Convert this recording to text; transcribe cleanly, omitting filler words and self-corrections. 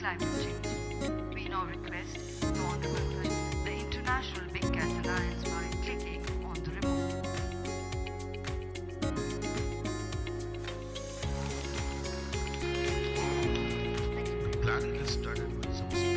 climate change. We now request you on to contact the International Big Cat Alliance by clicking on the remote. Planet is studded with some